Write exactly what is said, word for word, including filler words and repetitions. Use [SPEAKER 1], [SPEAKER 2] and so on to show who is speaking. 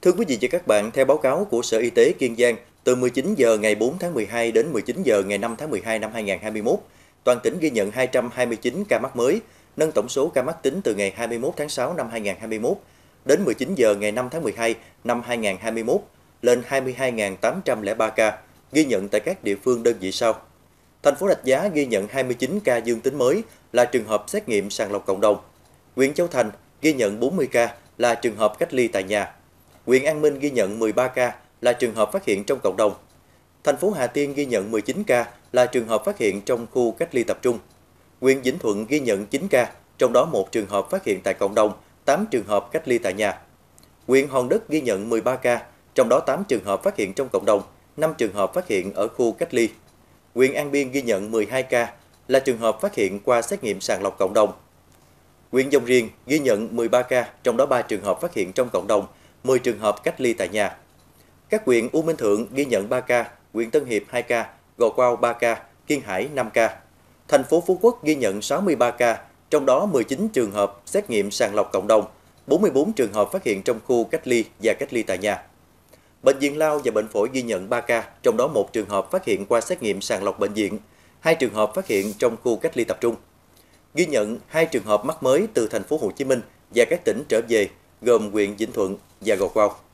[SPEAKER 1] Thưa quý vị và các bạn, theo báo cáo của Sở Y tế Kiên Giang, từ mười chín giờ ngày bốn tháng mười hai đến mười chín giờ ngày năm tháng mười hai năm hai nghìn không trăm hai mươi mốt, toàn tỉnh ghi nhận hai trăm hai mươi chín ca mắc mới, nâng tổng số ca mắc tính từ ngày hai mươi mốt tháng sáu năm hai nghìn không trăm hai mươi mốt đến mười chín giờ ngày năm tháng mười hai năm hai nghìn không trăm hai mươi mốt lên hai mươi hai nghìn tám trăm lẻ ba ca, ghi nhận tại các địa phương đơn vị sau. Thành phố Rạch Giá ghi nhận hai mươi chín ca dương tính mới là trường hợp xét nghiệm sàng lọc cộng đồng. Huyện Châu Thành ghi nhận bốn mươi ca là trường hợp cách ly tại nhà. Huyện An Minh ghi nhận mười ba ca là trường hợp phát hiện trong cộng đồng. Thành phố Hà Tiên ghi nhận mười chín ca là trường hợp phát hiện trong khu cách ly tập trung. Huyện Vĩnh Thuận ghi nhận chín ca, trong đó một trường hợp phát hiện tại cộng đồng, tám trường hợp cách ly tại nhà. Huyện Hòn Đất ghi nhận mười ba ca, trong đó tám trường hợp phát hiện trong cộng đồng, năm trường hợp phát hiện ở khu cách ly. Huyện An Biên ghi nhận mười hai ca là trường hợp phát hiện qua xét nghiệm sàng lọc cộng đồng. Huyện Dòng Riềng ghi nhận mười ba ca, trong đó ba trường hợp phát hiện trong cộng đồng, mười trường hợp cách ly tại nhà. Các huyện U Minh Thượng ghi nhận ba ca, huyện Tân Hiệp hai ca, Gò Quao ba ca, Kiên Hải năm ca. Thành phố Phú Quốc ghi nhận sáu mươi ba ca, trong đó mười chín trường hợp xét nghiệm sàng lọc cộng đồng, bốn mươi tư trường hợp phát hiện trong khu cách ly và cách ly tại nhà. Bệnh viện Lao và Bệnh phổi ghi nhận ba ca, trong đó một trường hợp phát hiện qua xét nghiệm sàng lọc bệnh viện, hai trường hợp phát hiện trong khu cách ly tập trung. Ghi nhận hai trường hợp mắc mới từ thành phố Hồ Chí Minh và các tỉnh trở về, gồm huyện Vĩnh Thuận và Gò Quao.